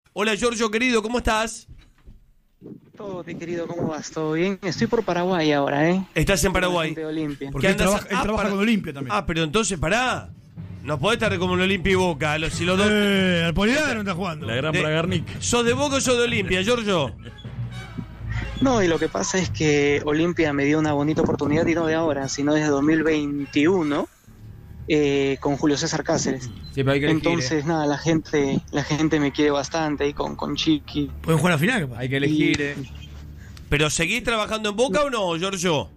Hola, Giorgio, querido, ¿cómo estás? Todo bien, querido, ¿cómo vas? ¿Todo bien? Estoy por Paraguay ahora, ¿eh? Estás en Con la Paraguay. gente de Olimpia. Porque él trabaja con Olimpia también. Ah, pero entonces pará. No podés estar como en Olimpia y Boca. Si los dos... El Poliedro está jugando. La gran Bragarnik. ¿Sos de Boca o sos de Olimpia, Giorgio? No, y lo que pasa es que Olimpia me dio una bonita oportunidad, y no de ahora, sino desde 2021, con Julio César Cáceres. Sí, pero hay que elegir, Entonces, nada, la gente me quiere bastante ahí con Chiqui. Pueden jugar a la final. Hay que elegir, ¿Pero seguís trabajando en Boca o no, Giorgio?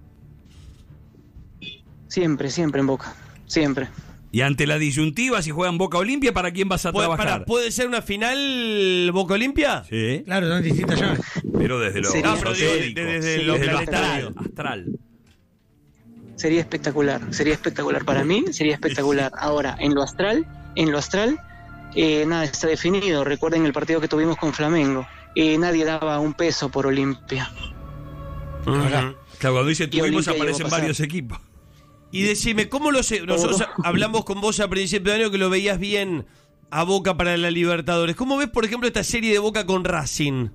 Siempre en Boca, siempre. Y ante la disyuntiva, si juegan Boca Olimpia, ¿para quién vas a trabajar? ¿Puede ser una final Boca Olimpia? Sí, Claro, son distintas llaves. pero desde lo Sería- No, pero digo, esotérico, desde lo planetario. astral. Sería espectacular para mí, sería espectacular. Ahora, en lo astral, nada, está definido. Recuerden el partido que tuvimos con Flamengo. Nadie daba un peso por Olimpia. Ujú. Claro, cuando dice tuvimos, Olimpia aparecen llegó a pasar. varios equipos. Y decime, ¿cómo lo sé? Nosotros hablamos con vos a principio de año que lo veías bien a Boca para la Libertadores. ¿Cómo ves, por ejemplo, esta serie de Boca con Racing?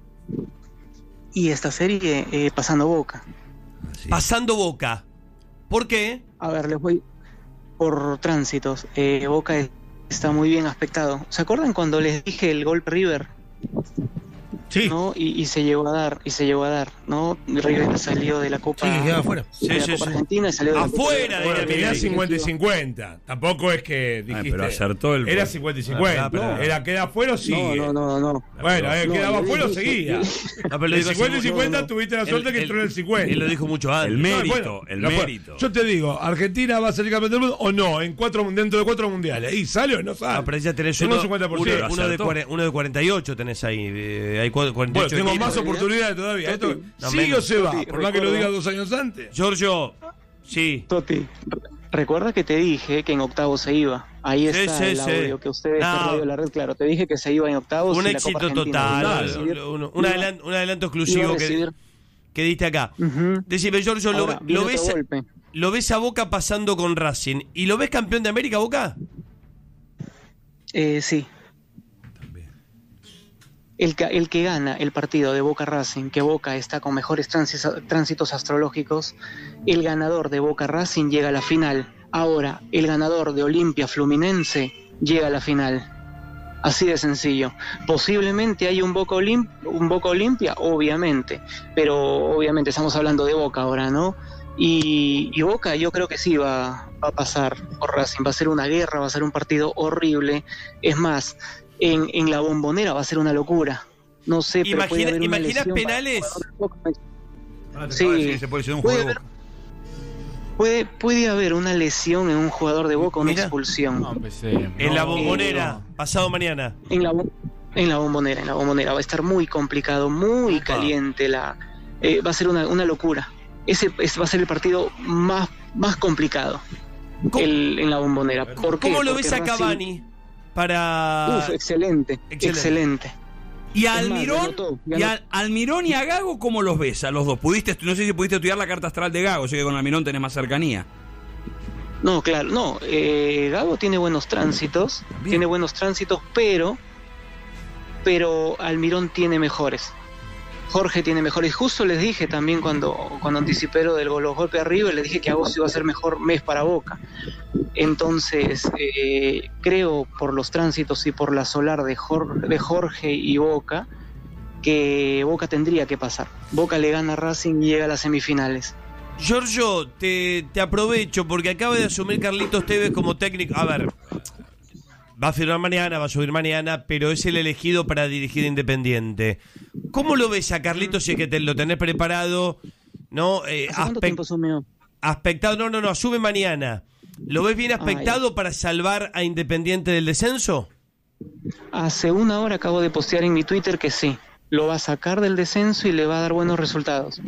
Y esta serie, pasando Boca. Pasando Boca. ¿Por qué? A ver, les voy por tránsitos. Boca está muy bien aspectado. ¿Se acuerdan cuando les dije el gol River? Sí. ¿No? Y se llegó a dar, ¿no? River salió de la Copa, Sí, que quedaba afuera. de la Copa Argentina y salió de la Copa Afuera de Bueno, la tenía Liga. 50 y 50. Tampoco es que dijiste. pero acertó el. Era 50 y 50. pero- Era queda afuera o sigue. No. Bueno, No, quedaba yo afuera o dije- seguía. No, pero lo De digo 50 y así, 50 tuviste la suerte que entró en el 50. Él lo dijo mucho antes. El mérito, Bueno, el no fue. mérito. Yo te digo, ¿Argentina va a salir campeón del mundo o no? Dentro de 4 mundiales. ¿Y sale o no sale? Ah, pero ya tenés Tengo uno, 50%. uno de 48 tenés ahí. Hay 48 Bueno, tengo equipos. más oportunidades todavía. Esto, No, ¿sigue menos. o se va? Toti, Por más que lo recuerdo. diga 2 años antes. Giorgio, sí. Toti, recuerda que te dije que en octavos se iba. Ahí Sí, está sí, el sí. audio que ustedes No. por Radio La Red, claro. Te dije que se iba en octavos. Un y la éxito Copa Argentina total. iba a recibir- Un adelanto exclusivo iba a recibir- que diste acá. Ujú. Decime, Giorgio, Ahora, viene otro golpe. ¿lo ves a Boca pasando con Racing? ¿Y lo ves campeón de América, Boca? Sí. El que gana el partido de Boca Racing, que Boca está con mejores tránsitos astrológicos, el ganador de Boca Racing llega a la final. Ahora, el ganador de Olimpia Fluminense llega a la final. Así de sencillo. Posiblemente hay un Boca Olimpia, obviamente, pero obviamente estamos hablando de Boca ahora, ¿no? Y Boca yo creo que sí va a pasar por Racing, va a ser una guerra, va a ser un partido horrible. Es más, en la Bombonera va a ser una locura. No sé, pero puede haber una ¿Imaginas lesión penales? para el jugador de Boca. Sí, Sí. se puede ser un Puede juego. Puede haber una lesión en un jugador de Boca, una Mira. expulsión. No empecé. En la No. Bombonera, pasado mañana. En la Bombonera va a estar muy complicado, muy caliente, va a ser una locura. Ese va a ser el partido más complicado ¿Cómo- en la Bombonera. ¿Por qué? ¿Cómo lo Porque ves a Racing- Cavani? Para... Excelente. ¿Y a Es más, Almirón? ganó todo, ¿Y a Almirón y a Gago cómo los ves a los dos? No sé si pudiste estudiar la carta astral de Gago, sé que con Almirón tenés más cercanía. No, claro, no. Gago tiene buenos tránsitos, pero Almirón tiene mejores. Jorge tiene mejores. Justo les dije también cuando anticipé lo de los golpes arriba, les dije que agosto iba a ser mejor mes para Boca. Entonces, creo por los tránsitos y por la solar de Jorge y Boca, que Boca tendría que pasar. Boca le gana a Racing y llega a las semifinales. Giorgio, te aprovecho porque acaba de asumir Carlitos Tevez como técnico. A ver, va a firmar mañana, va a subir mañana, pero es el elegido para dirigir Independiente. ¿Cómo lo ves a Carlitos si es que lo tenés preparado? ¿No? ¿Hace cuánto tiempo asumió? Aspectado, no, asume mañana. ¿Lo ves bien aspectado para salvar a Independiente del descenso? Hace una hora acabo de postear en mi Twitter que sí, lo va a sacar del descenso y le va a dar buenos resultados.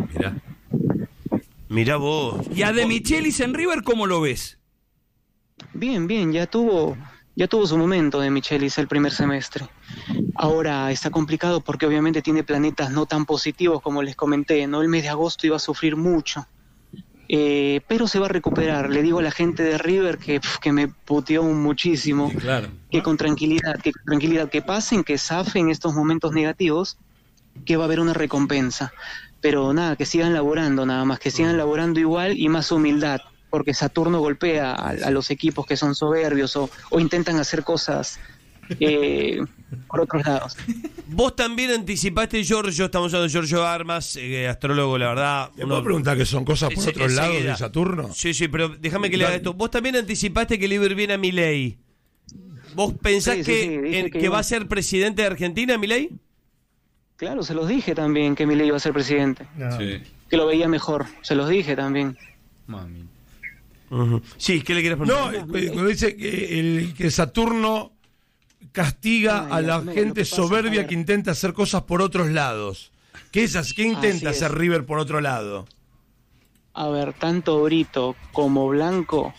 Mirá vos. ¿Y a De Michelis en River cómo lo ves? Bien, ya tuvo su momento de Michelis el primer semestre. Ahora está complicado porque obviamente tiene planetas no tan positivos como les comenté, ¿no? El mes de agosto iba a sufrir mucho. pero se va a recuperar. Le digo a la gente de River que me puteó muchísimo, Claro. que con tranquilidad, que pasen, que zafen estos momentos negativos, que va a haber una recompensa. Pero nada, que sigan laborando, nada más, que sigan laborando igual y más humildad, porque Saturno golpea a los equipos que son soberbios o intentan hacer cosas por otros lados. Vos también anticipaste, Giorgio, estamos hablando de Giorgio Armas, astrólogo, la verdad. ¿Me puedo preguntar que son cosas por otros lados enseguida. de Saturno? Sí, pero déjame que le haga esto. Vos también anticipaste que River viene a Milei. ¿Vos pensás Sí, dije que va a ser presidente de Argentina, Milei? Claro, se los dije también que Milei iba a ser presidente, Sí. que lo veía mejor, se los dije también. Mami. Sí, ¿qué le querés No, preguntar? cuando dice que Saturno castiga a la lo gente que pasa, soberbia a ver. que intenta hacer cosas por otros lados. ¿Qué intenta Así es. hacer River por otro lado? A ver, tanto Brito como Blanco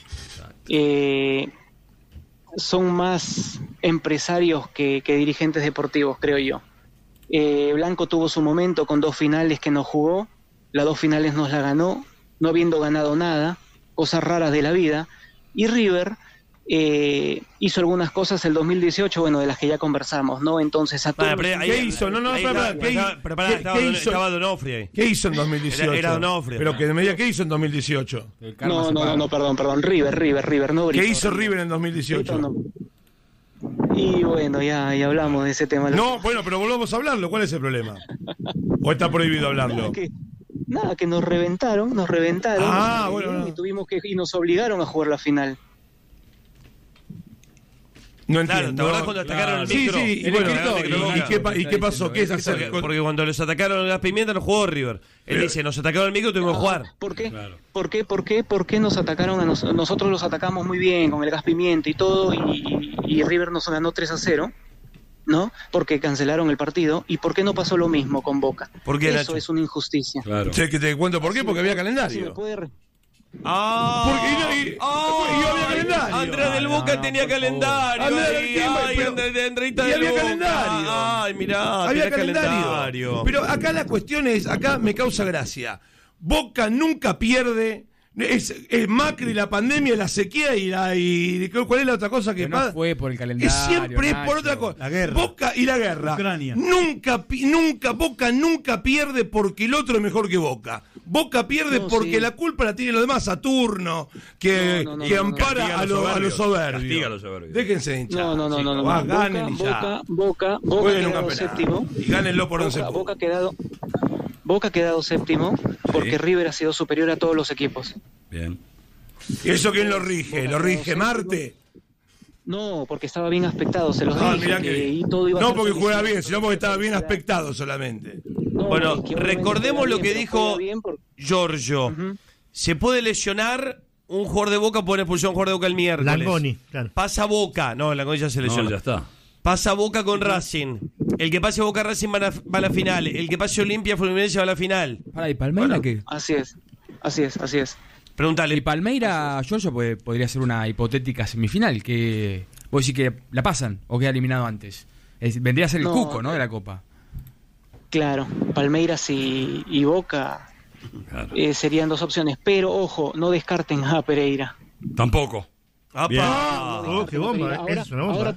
son más empresarios que dirigentes deportivos, creo yo. Blanco tuvo su momento con 2 finales que no jugó, las 2 finales nos la ganó, no habiendo ganado nada, cosas raras de la vida, y River hizo algunas cosas el 2018, bueno, de las que ya conversamos, ¿no? Entonces Saturno... ¿Qué hizo? No, espera, Estaba Donofrio ahí. ¿Qué hizo en 2018? Era Donofrio. Pero que me diga, ¿qué hizo en 2018? No, perdón, River, no Brito. ¿Qué hizo River en Brito 2018? no. Y bueno, ya hablamos de ese tema. No, bueno, pero volvamos a hablarlo. ¿Cuál es el problema? ¿O está prohibido hablarlo? Nada, que nos reventaron. Ah, bueno. Y nos obligaron a jugar la final. No Claro, entiendo. ¿te acordás cuando atacaron el Sí, micro? sí, y El bueno, escritorio. ¿y qué pasó? ¿Qué es hacer? Porque cuando los atacaron en Gas Pimienta no jugó River. Él dice, nos atacaron el micro, tuvimos que jugar. ¿Por qué? Claro. ¿Por qué nos atacaron a nosotros? Nosotros los atacamos muy bien con el Gas Pimienta y todo, y River nos ganó 3-0, ¿no? Porque cancelaron el partido. ¿Y por qué no pasó lo mismo con Boca? ¿Por qué, Eso Nacho? es una injusticia. Claro. Che, que te cuento por qué, porque había Si me calendario. puede Porque había calendario. Andrés del Boca tenía calendario. Andreita Y del había Boca. calendario. Ay, mirá, Había tenía calendario. Pero acá la cuestión es, acá me causa gracia. Boca nunca pierde. Es Macri, la pandemia, la sequía y ¿cuál es la otra cosa que Pero no pasa? fue por el calendario. Es siempre es por Nacho. otra cosa. La guerra. Boca y la guerra. Ucrania. Boca nunca pierde porque el otro es mejor que Boca. Boca pierde No, porque sí. la culpa la tienen los demás, Saturno, que ampara Castiga a los soberbios. Castiga a los soberbios. Déjense de hinchar. No. Ganen y ya. Boca Jueguen un quedado campeonato. séptimo. Y gánenlo por 11 puntos. Boca ha quedado séptimo porque River ha sido superior a todos los equipos. Bien. ¿Y eso quién lo rige? ¿Lo rige Marte? No, porque estaba bien aspectado, se los Ah, dije. mirá que y todo iba a no ser porque juega felicidad. bien, sino porque estaba bien aspectado solamente. No, Bueno, es que obviamente recordemos juega lo bien, que pero dijo juega bien porque- Giorgio. Ujú. Se puede lesionar un jugador de Boca, puede expulsar a un jugador de Boca el miércoles. Langoni, claro. Pasa Boca. No, Langoni ya se lesionó. No, ya está. Pasa Boca con Racing. El que pase Boca Racing va a la final. El que pase Olimpia Fluminense va a la final. Pará, ¿y Palmeira qué? Así es. Pregúntale. Y Palmeira, Giorgio, podría ser una hipotética semifinal. Que vos decís que la pasan o queda eliminado antes. Vendría a ser el No, cuco, ¿no? De la Copa. Claro, Palmeiras y Boca Claro. serían 2 opciones. Pero, ojo, no descarten a Pereira. Tampoco. Bien. ¡Apa! Oh, qué bomba, Ahora, es una bomba.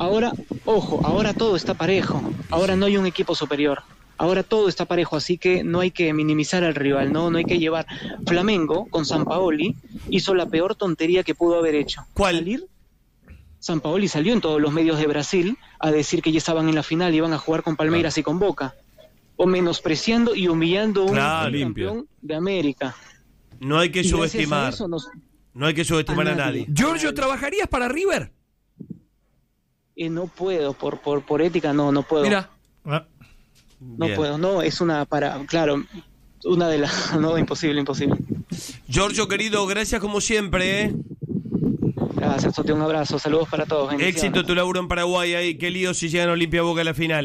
ahora todo está parejo. Ahora no hay un equipo superior. Ahora todo está parejo, así que no hay que minimizar al rival, no hay que llevar. Flamengo con Sampaoli hizo la peor tontería que pudo haber hecho. ¿Cuál? Salir. Sampaoli salió en todos los medios de Brasil a decir que ya estaban en la final y iban a jugar con Palmeiras y con Boca, o menospreciando y humillando a un Claro, campeón de América. No hay que Y gracias a subestimar. eso No hay que subestimar a nadie. Giorgio, ¿trabajarías para River? no puedo, por ética no puedo. Mira. Ah, No Bien. puedo, no, es una de las, no, imposible. Giorgio, querido, gracias como siempre. Gracias, Sote, un abrazo, saludos para todos. bendiciones. Éxito tu laburo en Paraguay ahí. Qué lío si llegan a Olimpia Boca a la final.